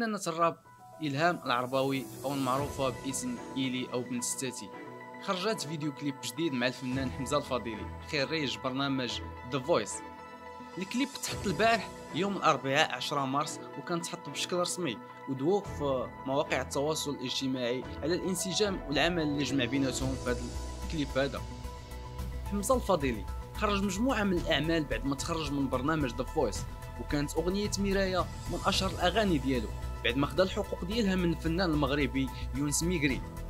فنانة الراب إلهام العرباوي أو المعروفة باسم إيلي أو بنت ستاتي خرجت فيديو كليب جديد مع الفنان حمزة الفضيلي خريج برنامج ذا فويس. الكليب تحط البارح يوم الأربعاء 10 مارس وكان تحط بشكل رسمي ودوق في مواقع التواصل الاجتماعي على الانسجام والعمل اللي جمع بيناتهم في هذا الكليب هذا. حمزة الفضيلي خرج مجموعة من الأعمال بعد ما تخرج من برنامج ذا فويس، وكانت أغنية مراية من أشهر الأغاني ديالو بعد ما خدا الحقوق ديالها من الفنان المغربي يونس ميغري.